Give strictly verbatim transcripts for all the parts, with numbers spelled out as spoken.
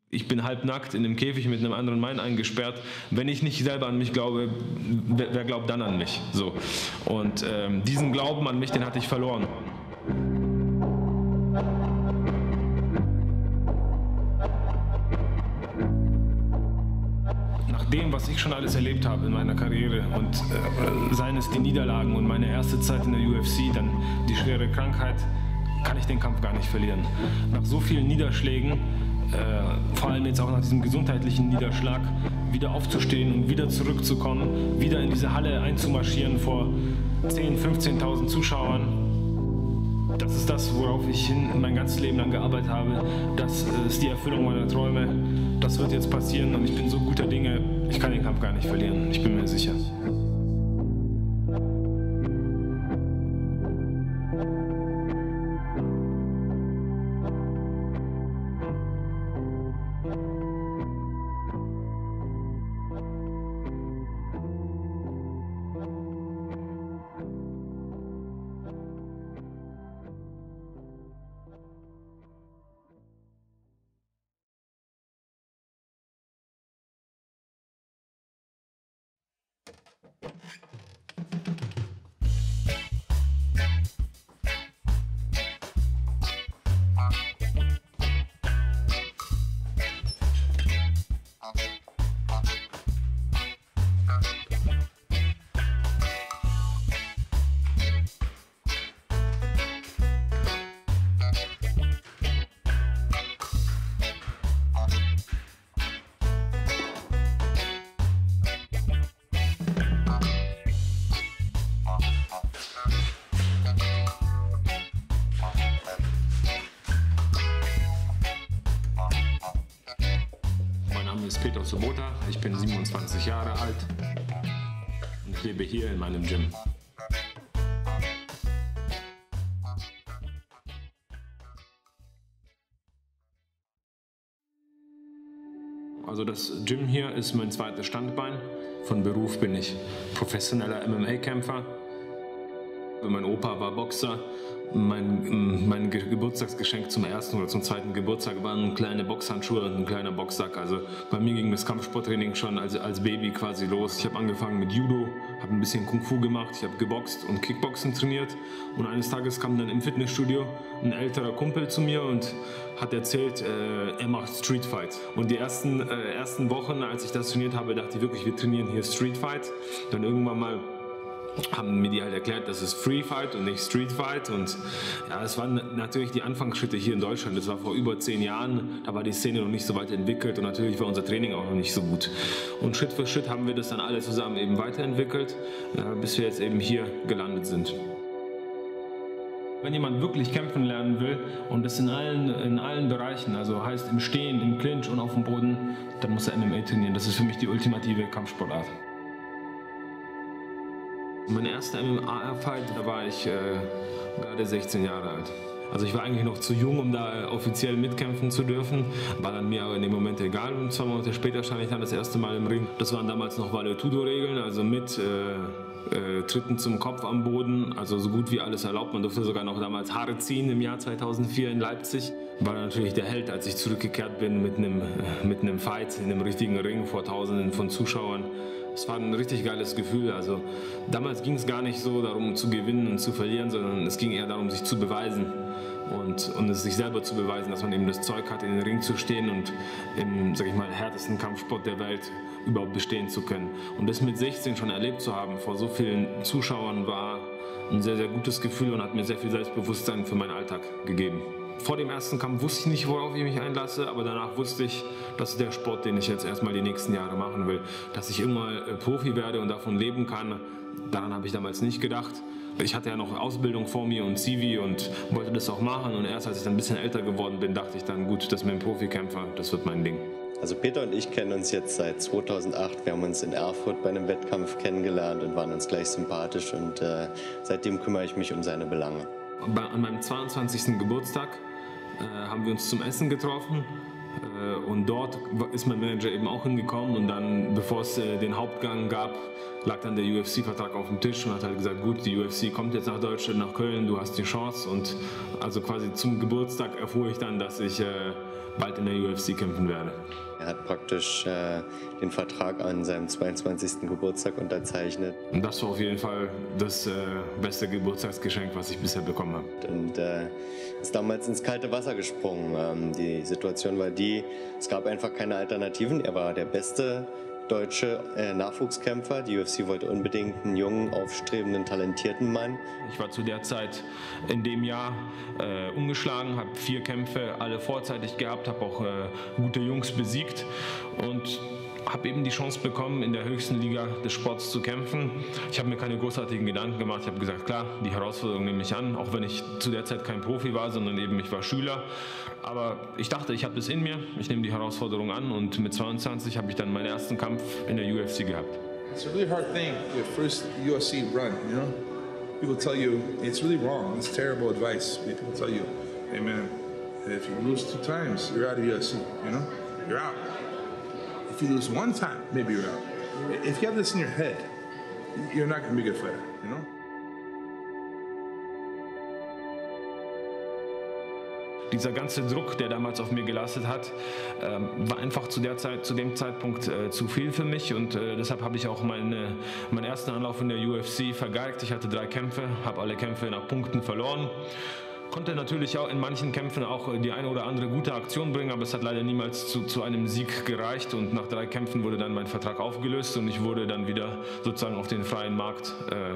Ich bin halbnackt in einem Käfig mit einem anderen Mann eingesperrt. Wenn ich nicht selber an mich glaube, wer, wer glaubt dann an mich? So. Und ähm, diesen Glauben an mich, den hatte ich verloren. Nach dem, was ich schon alles erlebt habe in meiner Karriere und äh, seien es die Niederlagen und meine erste Zeit in der U F C, dann die schwere Krankheit, kann ich den Kampf gar nicht verlieren. Nach so vielen Niederschlägen, Äh, vor allem jetzt auch nach diesem gesundheitlichen Niederschlag, wieder aufzustehen und wieder zurückzukommen, wieder in diese Halle einzumarschieren vor zehntausend, fünfzehntausend Zuschauern. Das ist das, worauf ich hin mein ganzes Leben lang gearbeitet habe. Das ist die Erfüllung meiner Träume. Das wird jetzt passieren und ich bin so guter Dinge, ich kann den Kampf gar nicht verlieren, ich bin mir sicher. Ich bin Peter Sobota, ich bin siebenundzwanzig Jahre alt und ich lebe hier in meinem Gym. Also das Gym hier ist mein zweites Standbein. Von Beruf bin ich professioneller M M A-Kämpfer. Mein Opa war Boxer. Mein, mein Geburtstagsgeschenk zum ersten oder zum zweiten Geburtstag waren kleine Boxhandschuhe und ein kleiner Boxsack. Also bei mir ging das Kampfsporttraining schon als, als Baby quasi los. Ich habe angefangen mit Judo, habe ein bisschen Kung Fu gemacht, ich habe geboxt und Kickboxen trainiert. Und eines Tages kam dann im Fitnessstudio ein älterer Kumpel zu mir und hat erzählt, äh, er macht Street Fight. Und die ersten, äh, ersten Wochen, als ich das trainiert habe, dachte ich wirklich, wir trainieren hier Street Fight. Dann irgendwann mal haben mir die halt erklärt, das ist Free Fight und nicht Street Fight. Und ja, es waren natürlich die Anfangsschritte hier in Deutschland. Das war vor über zehn Jahren, da war die Szene noch nicht so weit entwickelt und natürlich war unser Training auch noch nicht so gut. Und Schritt für Schritt haben wir das dann alle zusammen eben weiterentwickelt, ja, bis wir jetzt eben hier gelandet sind. Wenn jemand wirklich kämpfen lernen will und das in allen, in allen Bereichen, also heißt im Stehen, im Clinch und auf dem Boden, dann muss er M M A trainieren. Das ist für mich die ultimative Kampfsportart. Mein erster M M A-Fight, da war ich äh, gerade sechzehn Jahre alt. Also ich war eigentlich noch zu jung, um da offiziell mitkämpfen zu dürfen. War dann mir aber in dem Moment egal. Und zwei Monate später stand ich dann das erste Mal im Ring. Das waren damals noch Vale-Tudo-Regeln, also mit äh, äh, Tritten zum Kopf am Boden. Also so gut wie alles erlaubt. Man durfte sogar noch damals Haare ziehen im Jahr zweitausendvier in Leipzig. War natürlich der Held, als ich zurückgekehrt bin mit einem, äh, mit einem Fight in einem richtigen Ring vor Tausenden von Zuschauern. Es war ein richtig geiles Gefühl. Also damals ging es gar nicht so darum zu gewinnen und zu verlieren, sondern es ging eher darum, sich zu beweisen und, und es sich selber zu beweisen, dass man eben das Zeug hat, in den Ring zu stehen und im, sag ich mal, härtesten Kampfsport der Welt überhaupt bestehen zu können. Und das mit sechzehn schon erlebt zu haben vor so vielen Zuschauern war ein sehr, sehr gutes Gefühl und hat mir sehr viel Selbstbewusstsein für meinen Alltag gegeben. Vor dem ersten Kampf wusste ich nicht, worauf ich mich einlasse, aber danach wusste ich, das ist der Sport, den ich jetzt erstmal die nächsten Jahre machen will. Dass ich irgendwann Profi werde und davon leben kann, daran habe ich damals nicht gedacht. Ich hatte ja noch Ausbildung vor mir und C V und wollte das auch machen und erst als ich dann ein bisschen älter geworden bin, dachte ich dann, gut, das mit dem Profikämpfer, das wird mein Ding. Also Peter und ich kennen uns jetzt seit zweitausendacht. Wir haben uns in Erfurt bei einem Wettkampf kennengelernt und waren uns gleich sympathisch und äh, seitdem kümmere ich mich um seine Belange. An meinem zweiundzwanzigsten Geburtstag äh, haben wir uns zum Essen getroffen äh, und dort ist mein Manager eben auch hingekommen und dann, bevor es äh, den Hauptgang gab, lag dann der U F C-Vertrag auf dem Tisch und hat halt gesagt, gut, die U F C kommt jetzt nach Deutschland, nach Köln, du hast die Chance und also quasi zum Geburtstag erfuhr ich dann, dass ich äh, bald in der U F C kämpfen werde. Er hat praktisch äh, den Vertrag an seinem zweiundzwanzigsten Geburtstag unterzeichnet. Und das war auf jeden Fall das äh, beste Geburtstagsgeschenk, was ich bisher bekommen habe. Und äh, ist damals ins kalte Wasser gesprungen. Ähm, die Situation war die, es gab einfach keine Alternativen. Er war der beste deutsche äh, Nachwuchskämpfer. Die U F C wollte unbedingt einen jungen, aufstrebenden, talentierten Mann. Ich war zu der Zeit in dem Jahr äh, ungeschlagen, habe vier Kämpfe, alle vorzeitig gehabt, habe auch äh, gute Jungs besiegt und habe eben die Chance bekommen, in der höchsten Liga des Sports zu kämpfen. Ich habe mir keine großartigen Gedanken gemacht. Ich habe gesagt, klar, die Herausforderung nehme ich an, auch wenn ich zu der Zeit kein Profi war, sondern eben ich war Schüler. Aber ich dachte, ich habe das in mir, ich nehme die Herausforderung an und mit zweiundzwanzig habe ich dann meinen ersten Kampf in der U F C gehabt. It's a really hard thing, your first U F C run, you know? People tell you, it's really wrong, it's terrible advice. People tell you, hey man, if you lose two times, you're out of U F C, you know? You're out. If you lose one time, maybe you're out. If you have this in your head, you're not going to be a good fighter, you know? Dieser ganze Druck, der damals auf mir gelastet hat, ähm, war einfach zu, der Zeit, zu dem Zeitpunkt äh, zu viel für mich und äh, deshalb habe ich auch meine, meinen ersten Anlauf in der U F C vergeigt. Ich hatte drei Kämpfe, habe alle Kämpfe nach Punkten verloren. Konnte natürlich auch in manchen Kämpfen auch die eine oder andere gute Aktion bringen, aber es hat leider niemals zu, zu einem Sieg gereicht und nach drei Kämpfen wurde dann mein Vertrag aufgelöst und ich wurde dann wieder sozusagen auf den freien Markt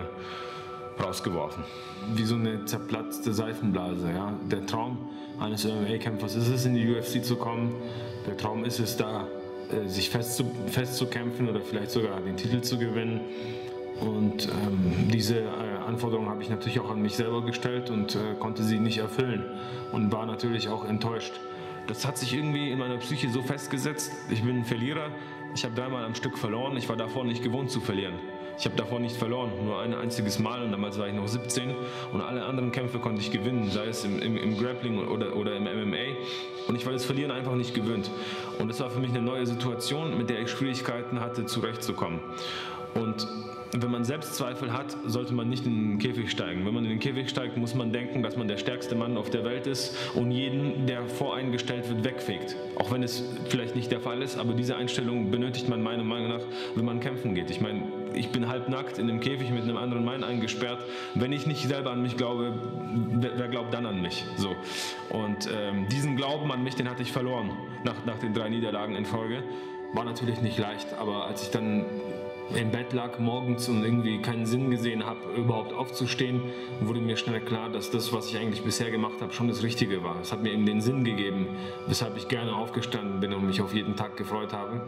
äh, rausgeworfen. Wie so eine zerplatzte Seifenblase. Ja? Der Traum eines M M A-Kämpfers ist es, in die U F C zu kommen. Der Traum ist es, da äh, sich fest festzukämpfen oder vielleicht sogar den Titel zu gewinnen. Und ähm, diese äh, Anforderungen habe ich natürlich auch an mich selber gestellt und äh, konnte sie nicht erfüllen und war natürlich auch enttäuscht. Das hat sich irgendwie in meiner Psyche so festgesetzt. Ich bin ein Verlierer. Ich habe dreimal am Stück verloren. Ich war davor nicht gewohnt zu verlieren. Ich habe davor nicht verloren, nur ein einziges Mal und damals war ich noch siebzehn und alle anderen Kämpfe konnte ich gewinnen, sei es im, im, im Grappling oder, oder im M M A und ich war das Verlieren einfach nicht gewöhnt. Und es war für mich eine neue Situation, mit der ich Schwierigkeiten hatte, zurechtzukommen. Und wenn man Selbstzweifel hat, sollte man nicht in den Käfig steigen. Wenn man in den Käfig steigt, muss man denken, dass man der stärkste Mann auf der Welt ist und jeden, der voreingestellt wird, wegfegt. Auch wenn es vielleicht nicht der Fall ist, aber diese Einstellung benötigt man meiner Meinung nach, wenn man kämpfen geht. Ich meine, ich bin halbnackt in einem Käfig mit einem anderen Mann eingesperrt. Wenn ich nicht selber an mich glaube, wer, wer glaubt dann an mich? So. Und ähm, diesen Glauben an mich, den hatte ich verloren nach, nach den drei Niederlagen in Folge. War natürlich nicht leicht, aber als ich dann im Bett lag morgens und irgendwie keinen Sinn gesehen habe, überhaupt aufzustehen, wurde mir schnell klar, dass das, was ich eigentlich bisher gemacht habe, schon das Richtige war. Es hat mir eben den Sinn gegeben, weshalb ich gerne aufgestanden bin und mich auf jeden Tag gefreut habe.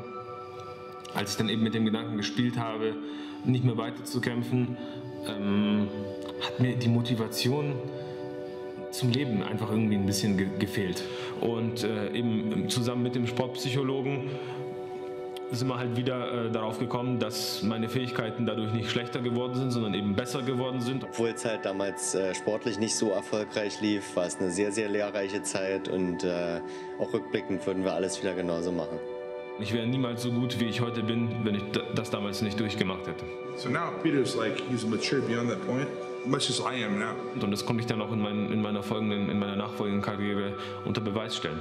Als ich dann eben mit dem Gedanken gespielt habe, nicht mehr weiter zu kämpfen, ähm, hat mir die Motivation zum Leben einfach irgendwie ein bisschen ge gefehlt. Und äh, eben zusammen mit dem Sportpsychologen sind wir halt wieder äh, darauf gekommen, dass meine Fähigkeiten dadurch nicht schlechter geworden sind, sondern eben besser geworden sind. Obwohl es halt damals äh, sportlich nicht so erfolgreich lief, war es eine sehr, sehr lehrreiche Zeit und äh, auch rückblickend würden wir alles wieder genauso machen. Ich wäre niemals so gut, wie ich heute bin, wenn ich das damals nicht durchgemacht hätte. So now Peter's like, he's mature beyond that point, much as I am now. Und das konnte ich dann auch in, mein, in meiner folgenden, in meiner nachfolgenden Karriere unter Beweis stellen.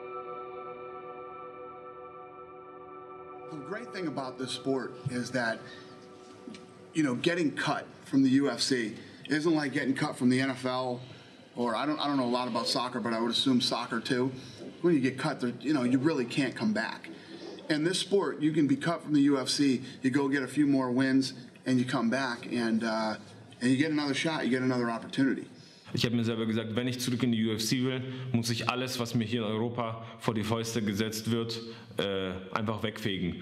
The great thing about this sport is that, you know, getting cut from the U F C isn't like getting cut from the N F L, or I don't, I don't know a lot about soccer, but I would assume soccer too. When you get cut, you know, you really can't come back. In this sport, you can be cut from the U F C, you go get a few more wins, and you come back, and uh, and you get another shot, you get another opportunity. Ich habe mir selber gesagt, wenn ich zurück in die U F C will, muss ich alles, was mir hier in Europa vor die Fäuste gesetzt wird, äh, einfach wegfegen.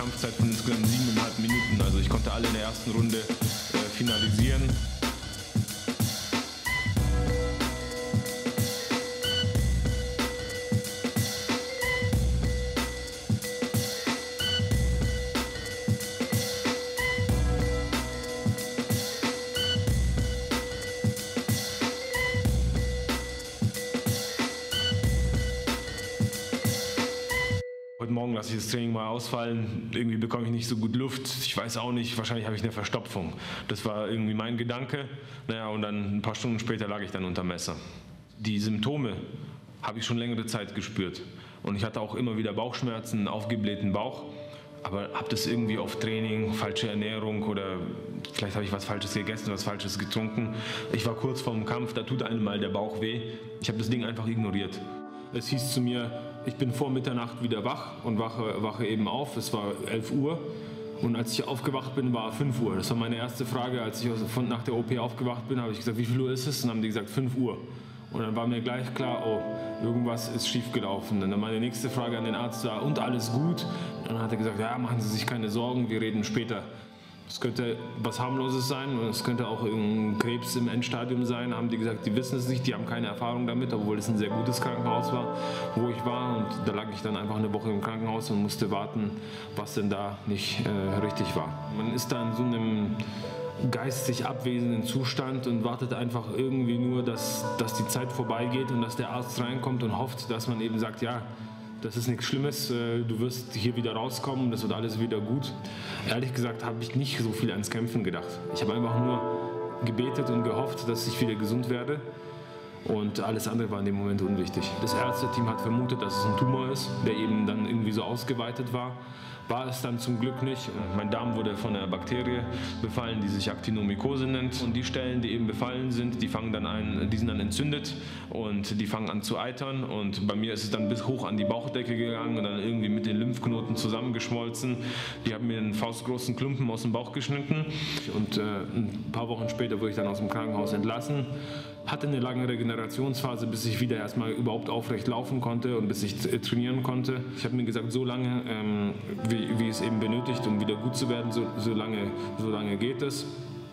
Kampfzeit von insgesamt siebeneinhalb Minuten. Also ich konnte alle in der ersten Runde äh, finalisieren. Heute Morgen lasse ich das Training mal ausfallen, irgendwie bekomme ich nicht so gut Luft, ich weiß auch nicht, wahrscheinlich habe ich eine Verstopfung. Das war irgendwie mein Gedanke, naja, und dann ein paar Stunden später lag ich dann unter Messer. Die Symptome habe ich schon längere Zeit gespürt und ich hatte auch immer wieder Bauchschmerzen, einen aufgeblähten Bauch, aber habe das irgendwie auf Training, falsche Ernährung oder vielleicht habe ich was Falsches gegessen, was Falsches getrunken. Ich war kurz vorm Kampf, da tut einem mal der Bauch weh, ich habe das Ding einfach ignoriert. Es hieß zu mir, ich bin vor Mitternacht wieder wach und wache, wache eben auf. Es war elf Uhr und als ich aufgewacht bin, war fünf Uhr. Das war meine erste Frage, als ich von, nach der O P aufgewacht bin, habe ich gesagt, wie viel Uhr ist es? Und dann haben die gesagt, fünf Uhr. Und dann war mir gleich klar, oh, irgendwas ist schiefgelaufen. Und dann meine nächste Frage an den Arzt war, und alles gut? Und dann hat er gesagt, ja, machen Sie sich keine Sorgen, wir reden später. Es könnte was Harmloses sein und es könnte auch irgendein Krebs im Endstadium sein, haben die gesagt, die wissen es nicht, die haben keine Erfahrung damit, obwohl es ein sehr gutes Krankenhaus war, wo ich war, und da lag ich dann einfach eine Woche im Krankenhaus und musste warten, was denn da nicht äh, richtig war. Man ist da in so einem geistig abwesenden Zustand und wartet einfach irgendwie nur, dass, dass die Zeit vorbeigeht und dass der Arzt reinkommt und hofft, dass man eben sagt, ja, das ist nichts Schlimmes, du wirst hier wieder rauskommen, das wird alles wieder gut. Ehrlich gesagt habe ich nicht so viel ans Kämpfen gedacht. Ich habe einfach nur gebetet und gehofft, dass ich wieder gesund werde. Und alles andere war in dem Moment unwichtig. Das Ärzteteam hat vermutet, dass es ein Tumor ist, der eben dann irgendwie so ausgeweitet war. War es dann zum Glück nicht. Mein Darm wurde von einer Bakterie befallen, die sich Aktinomykose nennt. Und die Stellen, die eben befallen sind, die, fangen dann ein, die sind dann entzündet und die fangen an zu eitern. Und bei mir ist es dann bis hoch an die Bauchdecke gegangen und dann irgendwie mit den Lymphknoten zusammengeschmolzen. Die haben mir einen faustgroßen Klumpen aus dem Bauch geschnitten. Und äh, ein paar Wochen später wurde ich dann aus dem Krankenhaus entlassen. Hatte eine lange Regenerationsphase, bis ich wieder erstmal überhaupt aufrecht laufen konnte und bis ich trainieren konnte. Ich habe mir gesagt, so lange, ähm, wie, wie es eben benötigt, um wieder gut zu werden, so, so, lange, so lange geht es.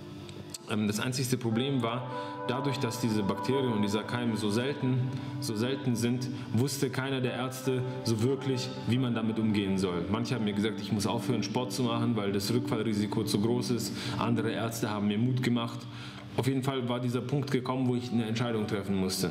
Ähm, das einzigste Problem war, dadurch, dass diese Bakterien und dieser Keim so selten, so selten sind, wusste keiner der Ärzte so wirklich, wie man damit umgehen soll. Manche haben mir gesagt, ich muss aufhören, Sport zu machen, weil das Rückfallrisiko zu groß ist. Andere Ärzte haben mir Mut gemacht. Auf jeden Fall war dieser Punkt gekommen, wo ich eine Entscheidung treffen musste.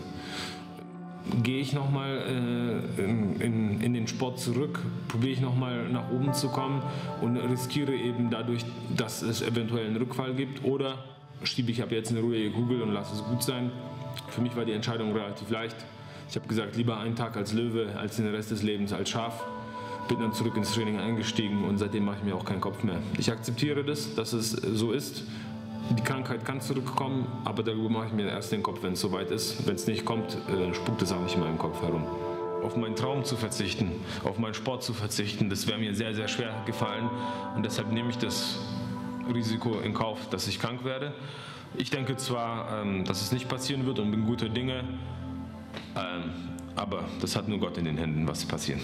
Gehe ich nochmal äh, in, in, in den Sport zurück, probiere ich nochmal nach oben zu kommen und riskiere eben dadurch, dass es eventuell einen Rückfall gibt, oder schiebe ich ab jetzt eine ruhige Kugel und lasse es gut sein. Für mich war die Entscheidung relativ leicht. Ich habe gesagt, lieber einen Tag als Löwe, als den Rest des Lebens als Schaf. Bin dann zurück ins Training eingestiegen und seitdem mache ich mir auch keinen Kopf mehr. Ich akzeptiere das, dass es so ist. Die Krankheit kann zurückkommen, aber darüber mache ich mir erst den Kopf, wenn es soweit ist. Wenn es nicht kommt, äh, spukt es auch nicht in meinem Kopf herum. Auf meinen Traum zu verzichten, auf meinen Sport zu verzichten, das wäre mir sehr, sehr schwer gefallen. Und deshalb nehme ich das Risiko in Kauf, dass ich krank werde. Ich denke zwar, ähm, dass es nicht passieren wird und bin guter Dinge, ähm, aber das hat nur Gott in den Händen, was passiert.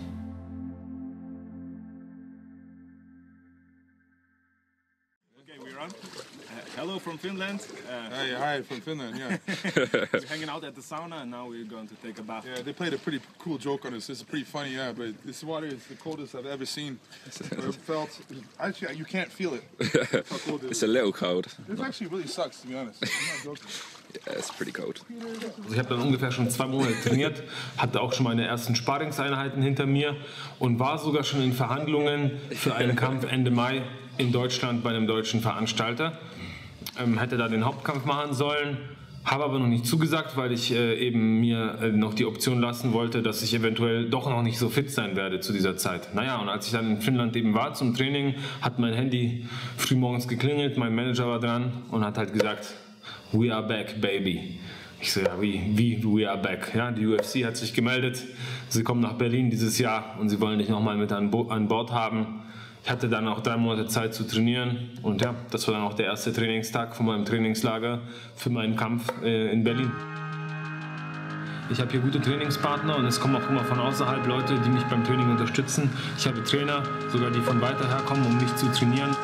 Okay, we're on. Uh, hello from Finland. Uh, Hey, hi, from Finland, yeah. we're hanging out at the sauna and now we're going to take a bath. Yeah, they played a pretty cool joke on us. It's pretty funny, yeah, but this water is the coldest I've ever seen or felt. Actually, you can't feel it. How cold it It's is. a little cold. It actually really sucks, to be honest. I'm not joking. Yeah, it's pretty cold. Also ich habe dann ungefähr schon zwei Monate trainiert, hatte auch schon meine ersten Sparringseinheiten hinter mir und war sogar schon in Verhandlungen für einen Kampf Ende Mai in Deutschland bei einem deutschen Veranstalter. Ähm, hätte da den Hauptkampf machen sollen, habe aber noch nicht zugesagt, weil ich äh, eben mir äh, noch die Option lassen wollte, dass ich eventuell doch noch nicht so fit sein werde zu dieser Zeit. Naja, und als ich dann in Finnland eben war zum Training, hat mein Handy frühmorgens geklingelt, mein Manager war dran und hat halt gesagt, "We are back, baby." Ich so, ja, wie, wie, we are back. Ja, die U F C hat sich gemeldet, sie kommen nach Berlin dieses Jahr und sie wollen dich nochmal mit an, Bo an Bord haben. Ich hatte dann auch drei Monate Zeit zu trainieren und ja, das war dann auch der erste Trainingstag von meinem Trainingslager für meinen Kampf äh, in Berlin. Ich habe hier gute Trainingspartner und es kommen auch immer von außerhalb Leute, die mich beim Training unterstützen. Ich habe Trainer, sogar die von weiter her kommen, um mich zu trainieren.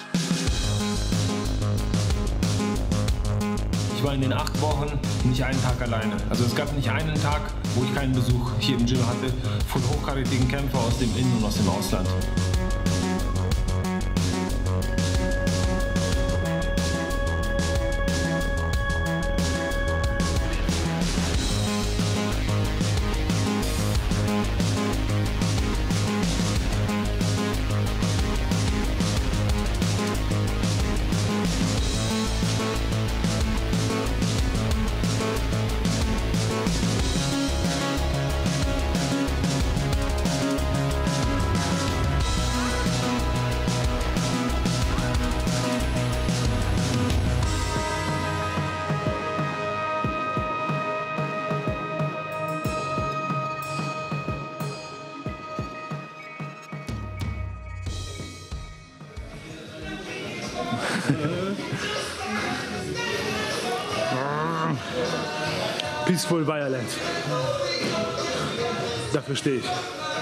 Ich war in den acht Wochen nicht einen Tag alleine. Also es gab nicht einen Tag, wo ich keinen Besuch hier im Gym hatte von hochkarätigen Kämpfern aus dem In- und aus dem Ausland. Peaceful Violence. Dafür stehe ich.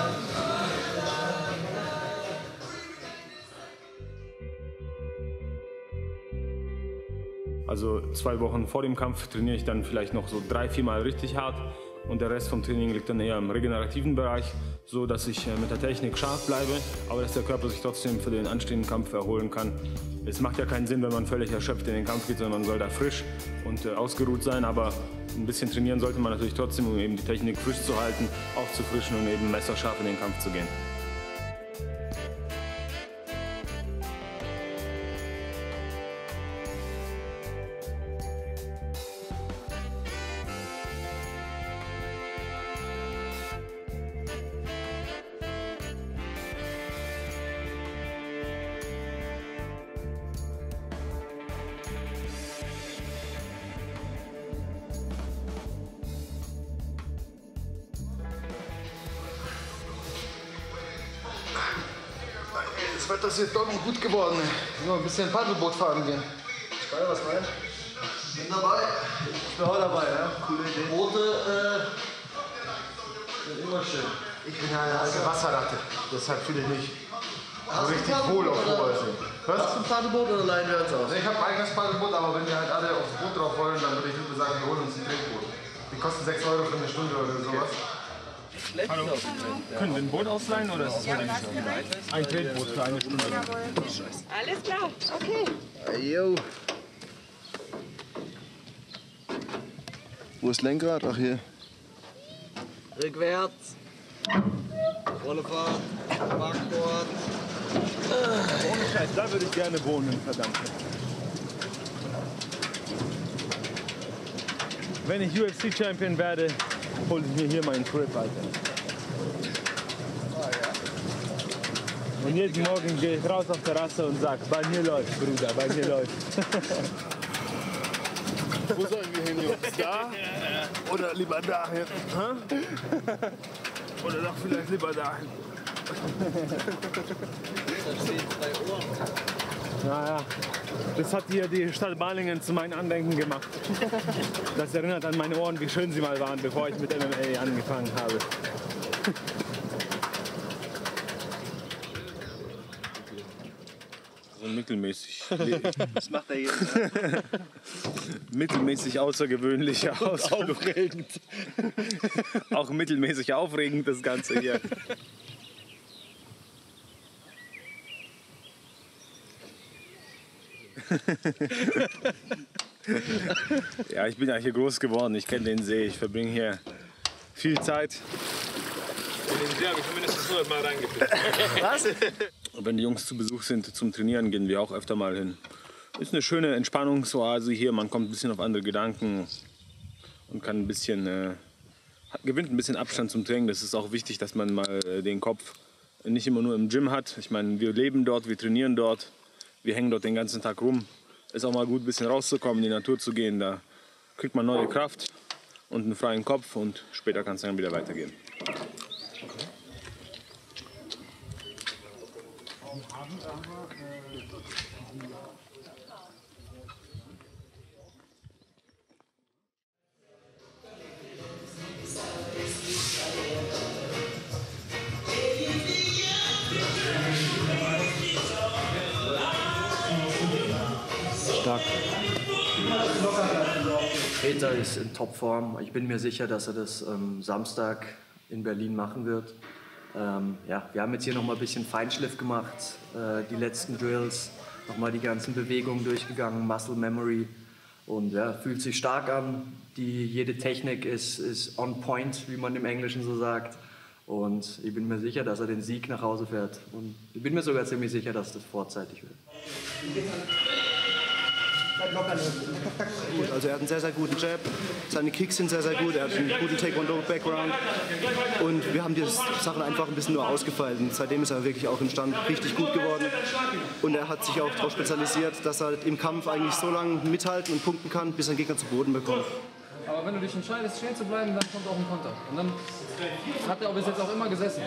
Also zwei Wochen vor dem Kampf trainiere ich dann vielleicht noch so drei, vier Mal richtig hart und der Rest vom Training liegt dann eher im regenerativen Bereich, so dass ich mit der Technik scharf bleibe, aber dass der Körper sich trotzdem für den anstehenden Kampf erholen kann. Es macht ja keinen Sinn, wenn man völlig erschöpft in den Kampf geht, sondern man soll da frisch und äh, ausgeruht sein, aber ein bisschen trainieren sollte man natürlich trotzdem, um eben die Technik frisch zu halten, aufzufrischen und eben messerscharf in den Kampf zu gehen. Das Wetter ist jetzt doch noch gut geworden. Nur ein bisschen Paddelboot fahren gehen. Geil, was meinst du? Ich bin dabei. Ich bin auch dabei, ja. Coole Idee. Boote äh, sind immer schön. Ich bin ja eine alte Wasserratte. Deshalb fühle ich mich so richtig wohl auf hoher See. Was? Hast du ein Paddelboot oder leihen wir uns aus? Ich habe ein eigenes Paddelboot, aber wenn wir halt alle aufs Boot drauf wollen, dann würde ich lieber sagen, wir holen uns ein Tretboot. Die kosten sechs Euro für eine Stunde oder sowas. Hallo. Können wir ein Boot ausleihen oder ist es ja, ein Tretboot für eine Stunde? Alles klar, okay. Jo. Wo ist Lenkrad? Ach hier. Rückwärts. Rollefahrt. Backbord. Ohne Scheiß, da würde ich gerne wohnen, verdammt. Wenn ich U F C-Champion werde, hole ich mir hier meinen Crib, Alter. Und jeden Morgen gehe ich raus auf die Terrasse und sage, bei mir läuft, Bruder, bei mir läuft. Wo sollen wir hin, Jungs? Da? Oder lieber dahin? Oder doch vielleicht lieber dahin. Naja, das hat hier die Stadt Balingen zu meinem Andenken gemacht. Das erinnert an meine Ohren, wie schön sie mal waren, bevor ich mit M M A angefangen habe. So mittelmäßig. Was macht er hier? Mittelmäßig außergewöhnlicher Ausflug. Aufregend. Auch mittelmäßig aufregend, das Ganze hier. Ja, ich bin ja hier groß geworden. Ich kenne den See. Ich verbringe hier viel Zeit. In den See habe ich mindestens hundert Mal reingepickt. Was? Wenn die Jungs zu Besuch sind zum Trainieren, gehen wir auch öfter mal hin. Ist eine schöne Entspannungsoase hier. Man kommt ein bisschen auf andere Gedanken und kann ein bisschen, äh, gewinnt ein bisschen Abstand zum Training. Das ist auch wichtig, dass man mal äh, den Kopf nicht immer nur im Gym hat. Ich meine, wir leben dort, wir trainieren dort, wir hängen dort den ganzen Tag rum. Ist auch mal gut, ein bisschen rauszukommen, in die Natur zu gehen. Da kriegt man neue Kraft und einen freien Kopf und später kann es dann wieder weitergehen. stark. Peter ist in Topform. Ich bin mir sicher, dass er das ähm, Samstag in Berlin machen wird. Ähm, ja, wir haben jetzt hier noch mal ein bisschen Feinschliff gemacht, äh, die letzten Drills, noch mal die ganzen Bewegungen durchgegangen, Muscle Memory, und ja, fühlt sich stark an. Die, jede Technik ist, ist on point, wie man im Englischen so sagt. Und ich bin mir sicher, dass er den Sieg nach Hause fährt. Und ich bin mir sogar ziemlich sicher, dass das vorzeitig wird. Also er hat einen sehr, sehr guten Jab, seine Kicks sind sehr, sehr gut, er hat einen guten Taekwondo-Background und wir haben die Sachen einfach ein bisschen nur ausgefeilt. Und seitdem ist er wirklich auch im Stand richtig gut geworden und er hat sich auch darauf spezialisiert, dass er im Kampf eigentlich so lange mithalten und punkten kann, bis er den Gegner zu Boden bekommt. Aber wenn du dich entscheidest, stehen zu bleiben, dann kommt auch ein Konter. Und dann hat er bis jetzt auch immer gesessen.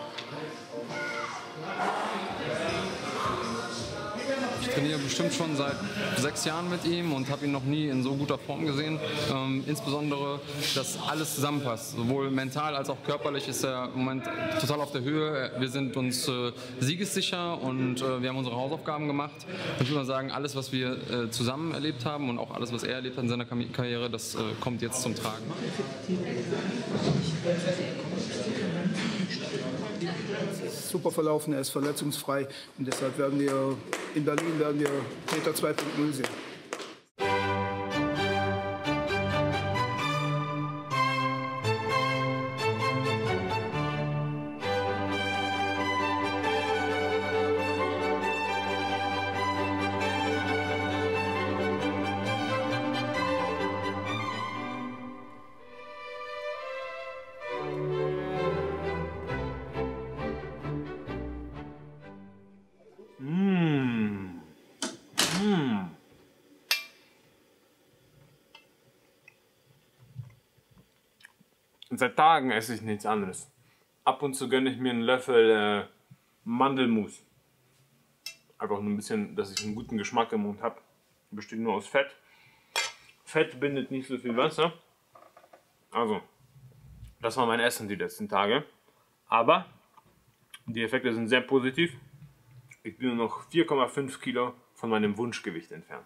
Ich trainiere bestimmt schon seit sechs Jahren mit ihm und habe ihn noch nie in so guter Form gesehen. Ähm, insbesondere, dass alles zusammenpasst. Sowohl mental als auch körperlich ist er im Moment total auf der Höhe. Wir sind uns äh, siegessicher und äh, wir haben unsere Hausaufgaben gemacht. Und ich würde mal sagen, alles, was wir äh, zusammen erlebt haben und auch alles, was er erlebt hat in seiner Karriere, das äh, kommt jetzt zum Tragen. Super verlaufen, er ist verletzungsfrei und deshalb werden wir in Berlin werden wir Peter zwei Punkt null sehen. Seit Tagen esse ich nichts anderes. Ab und zu gönne ich mir einen Löffel äh, Mandelmus. Einfach nur ein bisschen, dass ich einen guten Geschmack im Mund habe. Besteht nur aus Fett. Fett bindet nicht so viel Wasser. Also, das war mein Essen die letzten Tage. Aber die Effekte sind sehr positiv. Ich bin nur noch vier Komma fünf Kilo von meinem Wunschgewicht entfernt.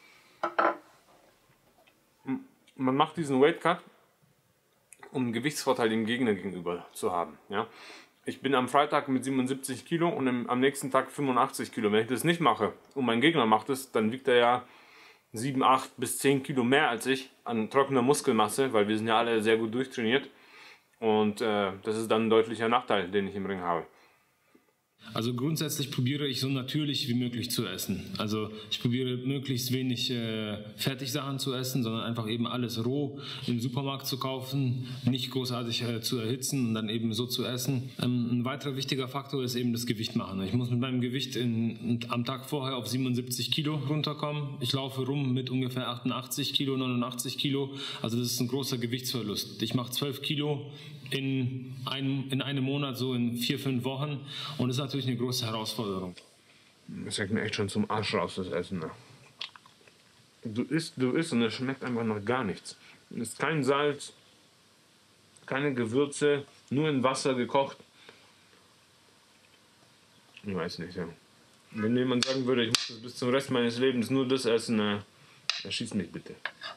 Man macht diesen Weight Cut, um einen Gewichtsvorteil dem Gegner gegenüber zu haben. Ja? Ich bin am Freitag mit siebenundsiebzig Kilo und im, am nächsten Tag fünfundachtzig Kilo. Wenn ich das nicht mache und mein Gegner macht es, dann wiegt er ja sieben, acht bis zehn Kilo mehr als ich an trockener Muskelmasse, weil wir sind ja alle sehr gut durchtrainiert. Und äh, das ist dann ein deutlicher Nachteil, den ich im Ring habe. Also grundsätzlich probiere ich so natürlich wie möglich zu essen. Also ich probiere möglichst wenig äh, Fertigsachen zu essen, sondern einfach eben alles roh im Supermarkt zu kaufen, nicht großartig äh, zu erhitzen und dann eben so zu essen. Ähm, ein weiterer wichtiger Faktor ist eben das Gewicht machen. Ich muss mit meinem Gewicht in, am Tag vorher auf siebenundsiebzig Kilo runterkommen. Ich laufe rum mit ungefähr achtundachtzig Kilo, neunundachtzig Kilo. Also das ist ein großer Gewichtsverlust. Ich mache zwölf Kilo in einem, in einem Monat, so in vier, fünf Wochen, und das ist natürlich eine große Herausforderung. Das schmeckt mir echt schon zum Arsch raus, das Essen. Ne? Du isst, du isst und es schmeckt einfach noch gar nichts. Es ist kein Salz, keine Gewürze, nur in Wasser gekocht. Ich weiß nicht, ja. Wenn jemand sagen würde, ich muss das bis zum Rest meines Lebens nur das essen, na, erschieß mich bitte.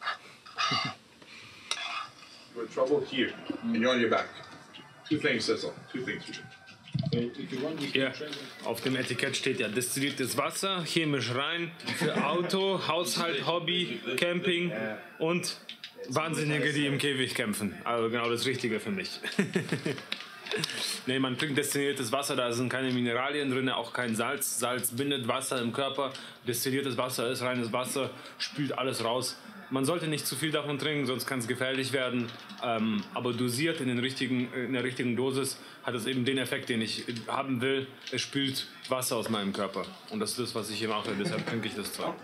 You're in trouble here, and you're on your back. Two things, Cecil. Two things. Ja, auf dem Etikett steht ja destilliertes Wasser, chemisch rein, für Auto, Haushalt, Hobby, Camping und Wahnsinnige, die im Käfig kämpfen. Also genau das Richtige für mich. Nee, man trinkt destilliertes Wasser, da sind keine Mineralien drin, auch kein Salz. Salz bindet Wasser im Körper. Destilliertes Wasser ist reines Wasser, spült alles raus. Man sollte nicht zu viel davon trinken, sonst kann es gefährlich werden. Ähm, aber dosiert in, den richtigen, in der richtigen Dosis hat es eben den Effekt, den ich haben will. Es spült Wasser aus meinem Körper. Und das ist das, was ich hier mache. Deshalb trinke ich das Zeug.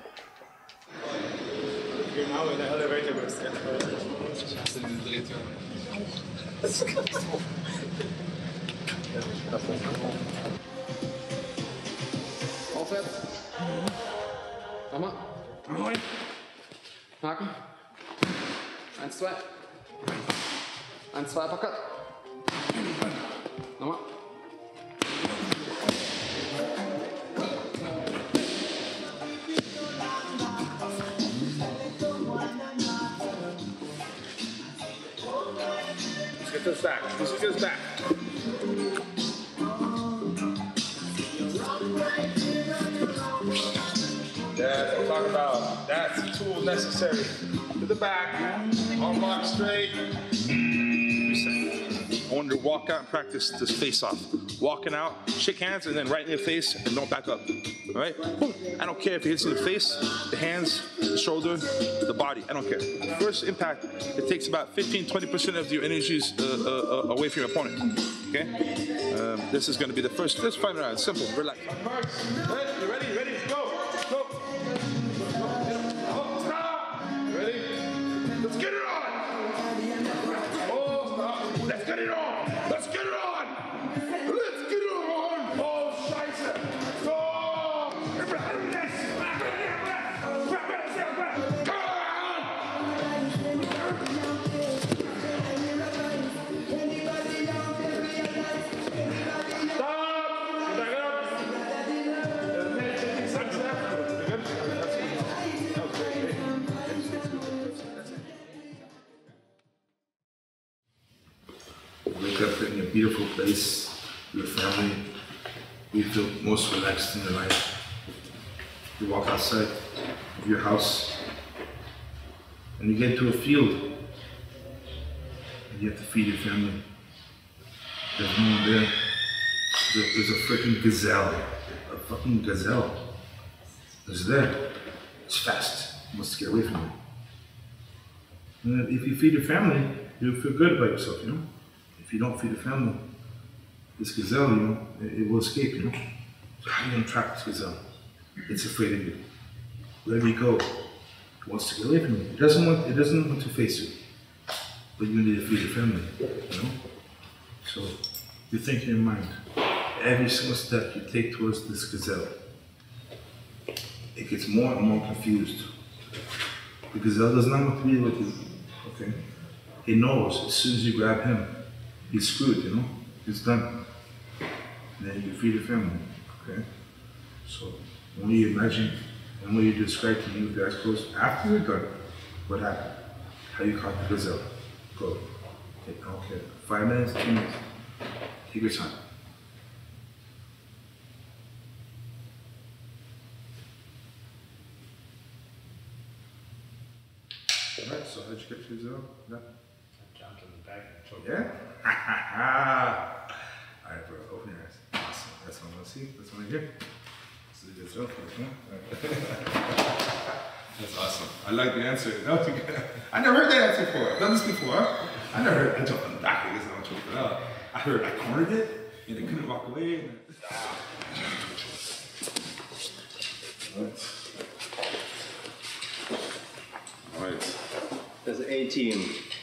Genau in der Elevator bist. Hast du diese Drehtür? Aufwärts. Nochmal. Neun. Haken. Eins, zwei. Eins, zwei, Uppercut. Nochmal. it to his back. This is his back. That's what I'm talking about. That's the tool necessary. To the back, arm lock straight. I wanted to walk out and practice this face off. Walking out, shake hands, and then right in your face, and don't back up. All right? Boom. I don't care if it hits you in the face, the hands, the shoulder, the body. I don't care. First impact, it takes about fifteen, twenty percent of your energies uh, uh, away from your opponent. Okay? Um, this is going to be the first. Let's find it out. It's simple. Relax. You ready? Ready? Go. Go. Oh, stop. Ready? Let's get it on. Oh, stop. Let's get it on. Let's get it on. Let's get it on. Oh, scheiße. Go. Wake up in a beautiful place, your family, you feel most relaxed in your life. You walk outside of your house and you get to a field and you have to feed your family. There's no one there. There's a, there's a freaking gazelle, a fucking gazelle. It's there. It's fast. You must get away from it. And if you feed your family, you'll feel good about yourself, you know? If you don't feed the family, this gazelle, you know, it, it will escape, you know. So how are you gonna trap this gazelle? It's afraid of you. Wherever you go, it wants to get away from you. It doesn't want, it doesn't want to face you. But you need to feed your family, you know. So you think in your mind, every single step you take towards this gazelle, it gets more and more confused. The gazelle does not want to be with you, okay? He knows as soon as you grab him, he's screwed, you know? He's done. And then you feed the family, okay? So when you imagine and when you describe to you guys close, after you're done, what happened? How you caught the gazelle? Go. Okay, okay. Five minutes, two minutes. Take your time. All right, so how'd you get your gazelle? Yeah. Jumped in the back and choked. Yeah? Ha ha ha! All right, bro, open your eyes. Awesome. That's what I want to see. That's what I hear. This is a good joke for you, huh? That's awesome. I like the answer. That was good. I never heard that answer before. I've done this before. I never heard I jumped on the back. I guess I don't choke it out. I heard I cornered it and they couldn't walk away. And Right. All right. That's A team.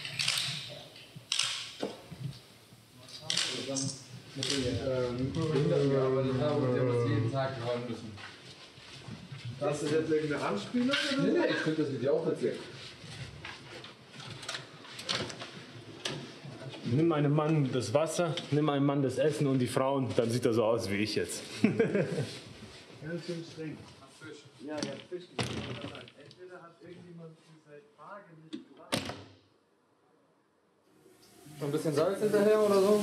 Hast du jetzt irgendeine Anspielung? Nee, nee, ich finde das Video auch erzählen. Nimm einem Mann das Wasser, nimm einem Mann das Essen und die Frauen, dann sieht er so aus wie ich jetzt. Ganz schön streng. Fisch. Ja, ja, Fisch. Entweder hat irgendjemand seit Tagen nicht gemacht. Noch ein bisschen Salz hinterher oder so?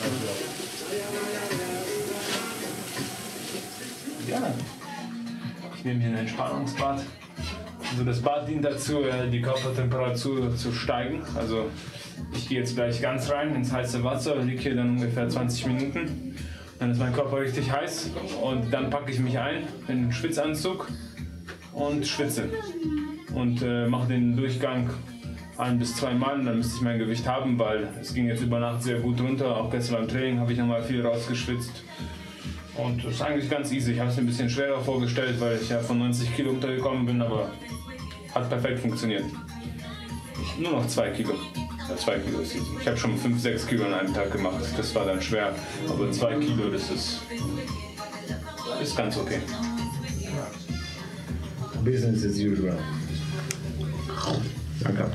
Ja. Ich nehme hier ein Entspannungsbad. Also das Bad dient dazu, die Körpertemperatur zu steigen. Also ich gehe jetzt gleich ganz rein ins heiße Wasser, liege hier dann ungefähr zwanzig Minuten. Dann ist mein Körper richtig heiß und dann packe ich mich ein in den Schwitzanzug und schwitze. Und äh, mache den Durchgang ein bis zwei Mal, dann müsste ich mein Gewicht haben, weil es ging jetzt über Nacht sehr gut runter. Auch gestern beim Training habe ich nochmal viel rausgeschwitzt. Und das ist eigentlich ganz easy. Ich habe es mir ein bisschen schwerer vorgestellt, weil ich ja von neunzig Kilo runtergekommen bin, aber hat perfekt funktioniert. Ich, nur noch zwei Kilo. Ja, zwei Kilo ist easy. Ich habe schon fünf, sechs Kilo an einem Tag gemacht. Das war dann schwer. Aber zwei Kilo, das ist, ist ganz okay. Business as usual. Danke.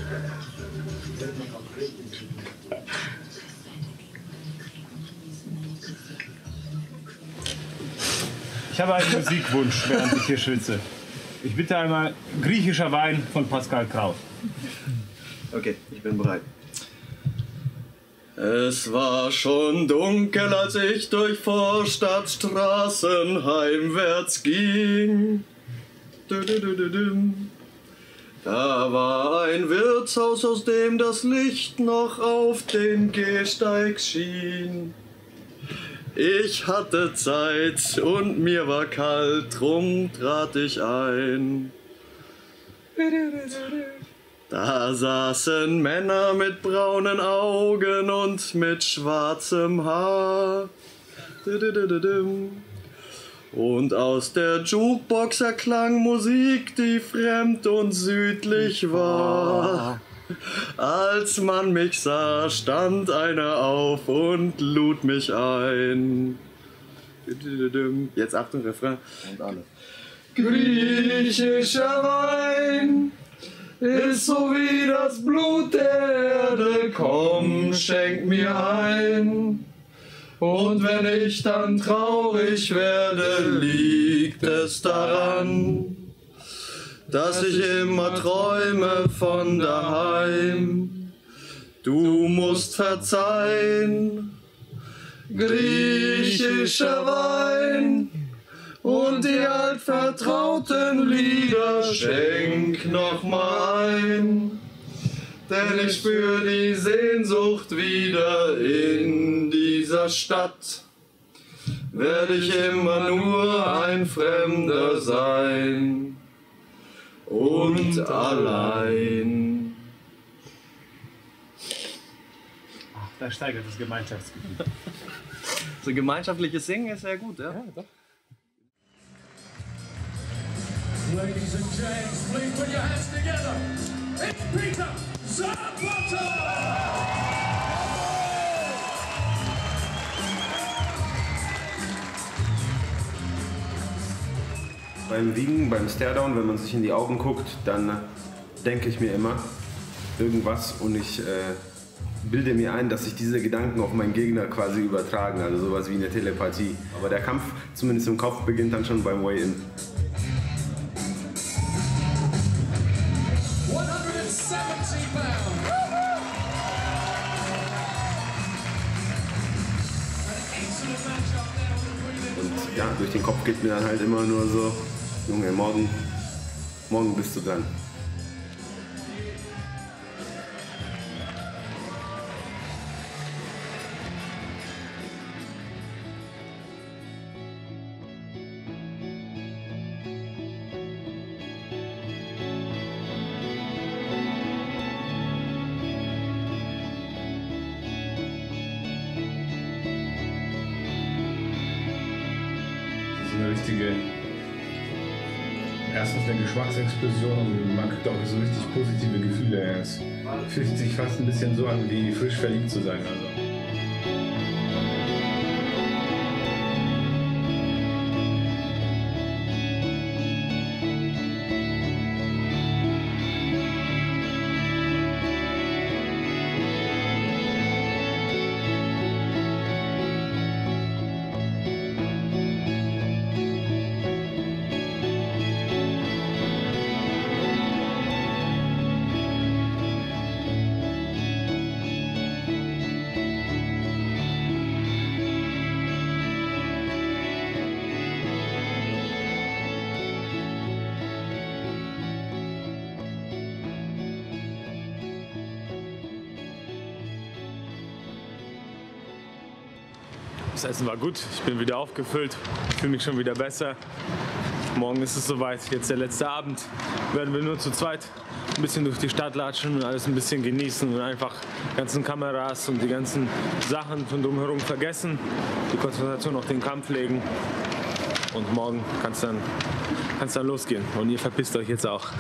Ich habe einen Musikwunsch, während ich hier schwitze. Ich bitte einmal griechischer Wein von Pascal Kraut. Okay, ich bin bereit. Es war schon dunkel, als ich durch Vorstadtstraßen heimwärts ging. Da war ein Wirtshaus, aus dem das Licht noch auf den Gehsteig schien. Ich hatte Zeit und mir war kalt, drum trat ich ein. Da saßen Männer mit braunen Augen und mit schwarzem Haar. Und aus der Jukebox erklang Musik, die fremd und südlich war. Als man mich sah, stand einer auf und lud mich ein. Jetzt Achtung, Refrain. Und alle. Griechischer Wein ist so wie das Blut der Erde, komm, schenk mir ein. Und wenn ich dann traurig werde, liegt es daran, dass ich immer träume von daheim. Du musst verzeihen, griechischer Wein und die altvertrauten Lieder schenk noch mal ein. Denn ich spür die Sehnsucht wieder in dieser Stadt. Werde ich immer nur ein Fremder sein und allein. Ach, da steigert das Gemeinschaftsgefühl. So gemeinschaftliches Singen ist sehr gut, ja? Ja, doch. Ladies and gents, please put your hands together. It's Peter Zapata! Beim Wiegen, beim Staredown, wenn man sich in die Augen guckt, dann denke ich mir immer irgendwas und ich äh, bilde mir ein, dass sich diese Gedanken auf meinen Gegner quasi übertragen, also sowas wie eine Telepathie. Aber der Kampf, zumindest im Kopf, beginnt dann schon beim Weigh-In. hundertsiebzig pounds. Und ja, durch den Kopf geht mir dann halt immer nur so, Junge, morgen, morgen bist du dran. Eine richtige, erstens eine Geschmacksexplosion und man kriegt auch so richtig positive Gefühle. Es fühlt sich fast ein bisschen so an, wie frisch verliebt zu sein. Also. Das Essen war gut, ich bin wieder aufgefüllt, fühle mich schon wieder besser. Morgen ist es soweit, jetzt der letzte Abend. Werden wir nur zu zweit ein bisschen durch die Stadt latschen und alles ein bisschen genießen und einfach die ganzen Kameras und die ganzen Sachen von drumherum vergessen, die Konzentration auf den Kampf legen. Und morgen kann es dann, kann's dann losgehen. Und ihr verpisst euch jetzt auch.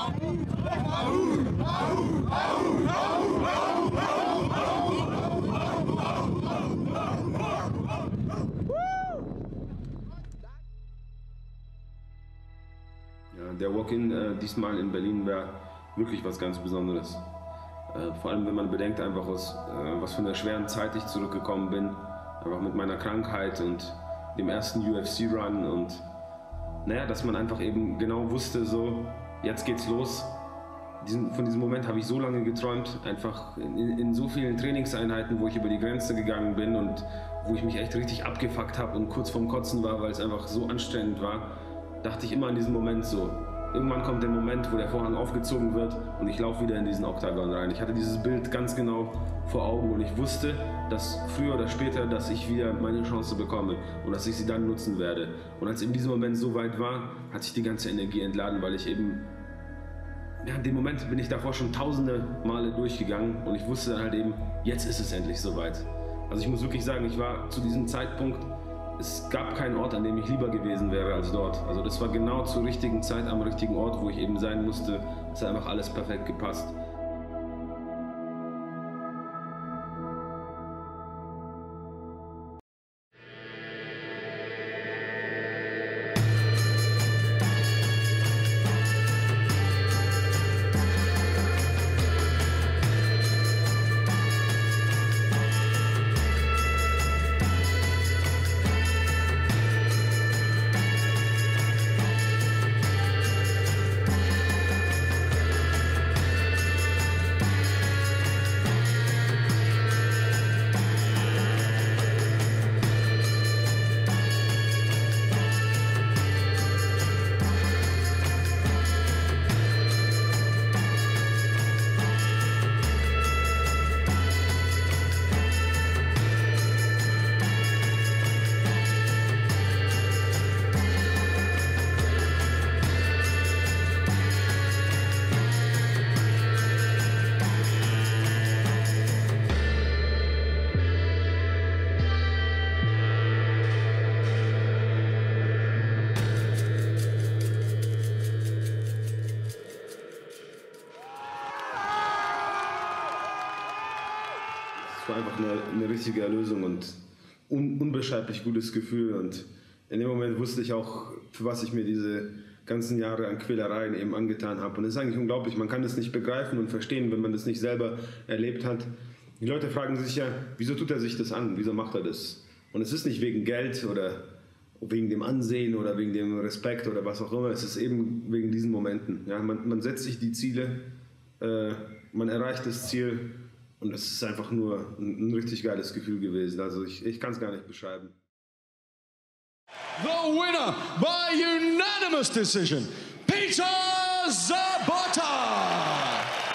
Ja, der Walk-In äh, diesmal in Berlin war wirklich was ganz Besonderes. Äh, vor allem, wenn man bedenkt, einfach aus äh, was von der schweren Zeit ich zurückgekommen bin, einfach mit meiner Krankheit und dem ersten U F C-Run und naja, dass man einfach eben genau wusste, so, jetzt geht's los. Diesen, von diesem Moment habe ich so lange geträumt, einfach in, in so vielen Trainingseinheiten, wo ich über die Grenze gegangen bin und wo ich mich echt richtig abgefuckt habe und kurz vorm Kotzen war, weil es einfach so anstrengend war, dachte ich immer an diesen Moment so. Irgendwann kommt der Moment, wo der Vorhang aufgezogen wird und ich laufe wieder in diesen Oktagon rein. Ich hatte dieses Bild ganz genau vor Augen und ich wusste, dass früher oder später, dass ich wieder meine Chance bekomme und dass ich sie dann nutzen werde. Und als in diesem Moment so weit war, hat sich die ganze Energie entladen, weil ich eben, ja, in dem Moment bin ich davor schon tausende Male durchgegangen und ich wusste dann halt eben, jetzt ist es endlich soweit. Also ich muss wirklich sagen, ich war zu diesem Zeitpunkt, es gab keinen Ort, an dem ich lieber gewesen wäre als dort. Also das war genau zur richtigen Zeit am richtigen Ort, wo ich eben sein musste. Es hat einfach alles perfekt gepasst. Es war einfach eine, eine richtige Erlösung und un, unbeschreiblich gutes Gefühl. Und in dem Moment wusste ich auch, für was ich mir diese ganzen Jahre an Quälereien eben angetan habe. Und es ist eigentlich unglaublich, man kann das nicht begreifen und verstehen, wenn man das nicht selber erlebt hat. Die Leute fragen sich ja, wieso tut er sich das an, wieso macht er das? Und es ist nicht wegen Geld oder wegen dem Ansehen oder wegen dem Respekt oder was auch immer, es ist eben wegen diesen Momenten. Ja, man, man setzt sich die Ziele, äh, man erreicht das Ziel und es ist einfach nur ein, ein richtig geiles Gefühl gewesen. Also ich, ich kann es gar nicht beschreiben. The winner by unanimous decision, Peter Zabata.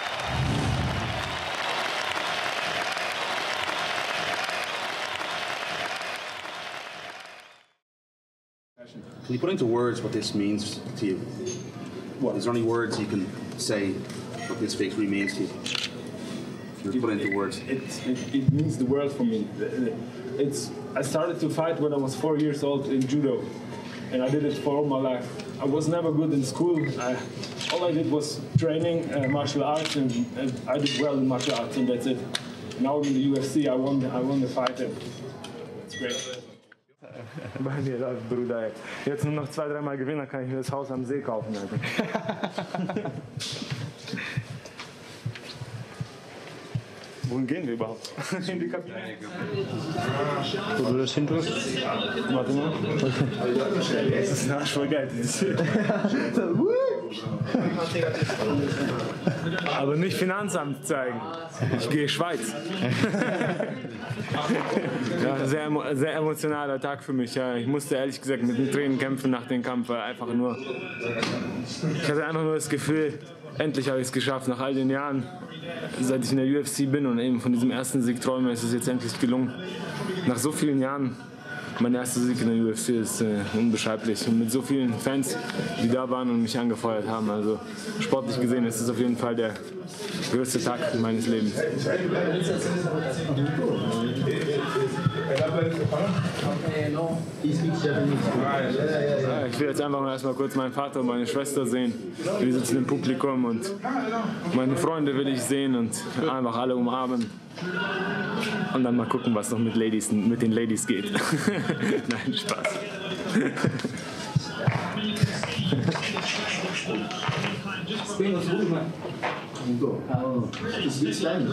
Can you put into words what this means to you? What, is there any words you can say what this victory means to you? If you put it into words. It, it, it means the world for me. It's, I started to fight when I was four years old in judo, and I did it for all my life. I was never good in school. I, all I did was training uh, martial arts, and, and I did well in martial arts, and that's it. Now I'm in the U F C. I won. I won the fight, and it's great. Bei mir läuft, Bruder. Jetzt nur noch zwei, dreimal gewinnen, dann kann ich mir das Haus am See kaufen. Alter. Wohin gehen wir überhaupt? In die Kabine. Wo du das hin tust? Warte mal. Es ist ein Arsch voll geil. Aber nicht Finanzamt zeigen. Ich gehe Schweiz. Ja, sehr, sehr emotionaler Tag für mich. Ja. Ich musste ehrlich gesagt mit den Tränen kämpfen nach dem Kampf, weil einfach nur. Ich hatte einfach nur das Gefühl, endlich habe ich es geschafft, nach all den Jahren, seit ich in der U F C bin und eben von diesem ersten Sieg träume, ist es jetzt endlich gelungen. Nach so vielen Jahren, mein erster Sieg in der U F C ist äh, unbeschreiblich. Und mit so vielen Fans, die da waren und mich angefeuert haben. Also sportlich gesehen ist es auf jeden Fall der größte Tag meines Lebens. Ich will jetzt einfach mal erstmal kurz meinen Vater und meine Schwester sehen. Wir sitzen im Publikum und meine Freunde will ich sehen und einfach alle umarmen. Und dann mal gucken, was noch mit, Ladies, mit den Ladies geht. Nein, Spaß. Oh, this is Iceland.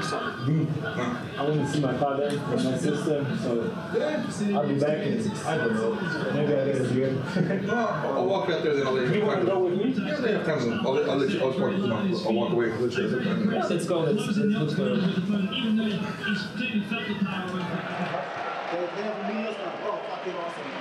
I want to see my father and my sister, so I'll be back in, I don't know, maybe I'll get a beer. I'll walk out there, then I'll let you. You want to go with me? Yeah, they have time. I'll, I'll let you. I'll, walk, I'll walk away. Yeah, let's go. Let's, let's go. They have me as oh, fucking awesome.